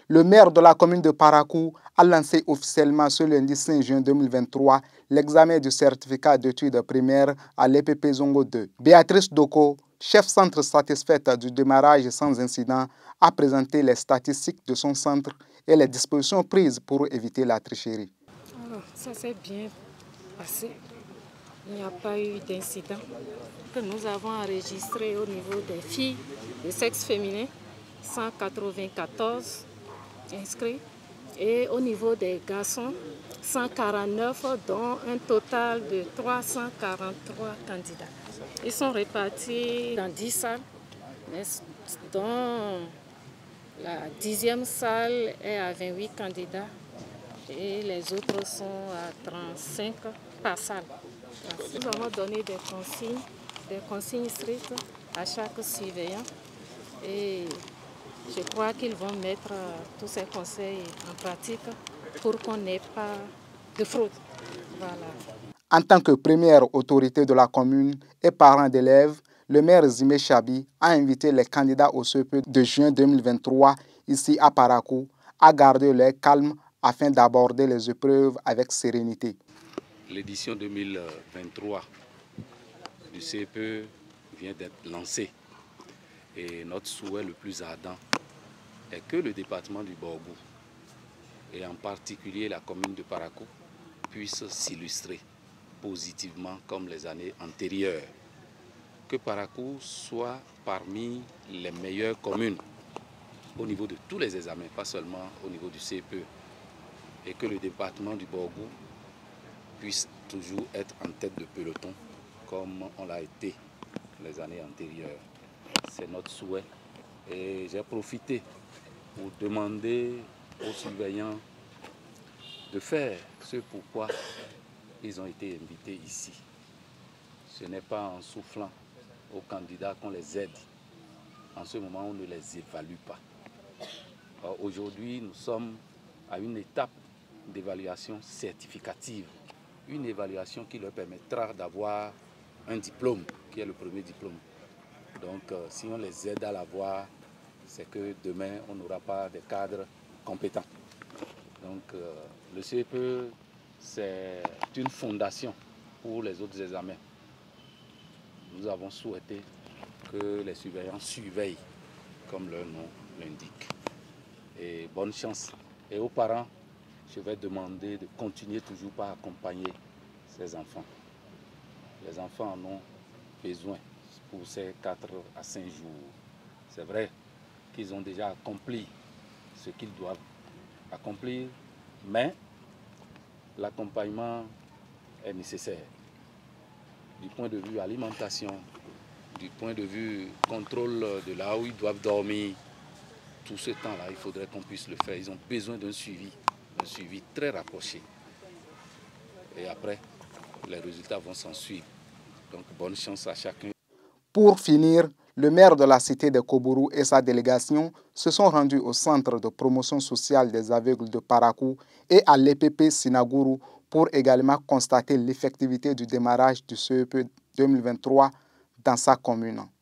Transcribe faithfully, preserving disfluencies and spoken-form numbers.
Le maire de la commune de Parakou a lancé officiellement ce lundi cinq juin deux mille vingt-trois l'examen du certificat d'études primaires à l'E P P Zongo deux. Béatrice Doko, chef centre satisfaite du démarrage sans incident, a présenté les statistiques de son centre et les dispositions prises pour éviter la tricherie. Alors, ça s'est bien passé. Il n'y a pas eu d'incident que nous avons enregistré au niveau des filles de sexe féminin, cent quatre-vingt-quatorze inscrits, et au niveau des garçons, cent quarante-neuf, dont un total de trois cent quarante-trois candidats. Ils sont répartis dans dix salles, dont la dixième salle est à vingt-huit candidats et les autres sont à trente-cinq par salle. Nous avons donné des consignes, des consignes strictes à chaque surveillant et je crois qu'ils vont mettre tous ces conseils en pratique pour qu'on n'ait pas de fraude. Voilà. En tant que première autorité de la commune et parent d'élèves, le maire Zimé Chabi a invité les candidats au C E P de juin deux mille vingt-trois ici à Parakou à garder leur calme afin d'aborder les épreuves avec sérénité. L'édition deux mille vingt-trois du C E P vient d'être lancée et notre souhait le plus ardent est que le département du Borgou et en particulier la commune de Parakou puisse s'illustrer positivement comme les années antérieures. Que Parakou soit parmi les meilleures communes au niveau de tous les examens, pas seulement au niveau du C E P, et que le département du Borgou puisse toujours être en tête de peloton comme on l'a été les années antérieures. C'est notre souhait et j'ai profité pour demander aux surveillants de faire ce pourquoi ils ont été invités ici. Ce n'est pas en soufflant aux candidats qu'on les aide. En ce moment, on ne les évalue pas. Aujourd'hui, nous sommes à une étape d'évaluation certificative. Une évaluation qui leur permettra d'avoir un diplôme, qui est le premier diplôme. Donc, euh, si on les aide à l'avoir, c'est que demain, on n'aura pas de cadres compétents. Donc, euh, le C E P, c'est une fondation pour les autres examens. Nous avons souhaité que les surveillants surveillent, comme leur nom l'indique. Et bonne chance. Et aux parents, je vais demander de continuer toujours par accompagner ces enfants. Les enfants en ont besoin pour ces quatre à cinq jours. C'est vrai qu'ils ont déjà accompli ce qu'ils doivent accomplir, mais l'accompagnement est nécessaire. Du point de vue alimentation, du point de vue contrôle de là où ils doivent dormir, tout ce temps-là, il faudrait qu'on puisse le faire. Ils ont besoin d'un suivi, un suivi très rapproché. Et après, les résultats vont s'en suivre. Donc, bonne chance à chacun. Pour finir, le maire de la cité de Kobourou et sa délégation se sont rendus au centre de promotion sociale des aveugles de Parakou et à l'E P P Sinagourou pour également constater l'effectivité du démarrage du C E P deux mille vingt-trois dans sa commune.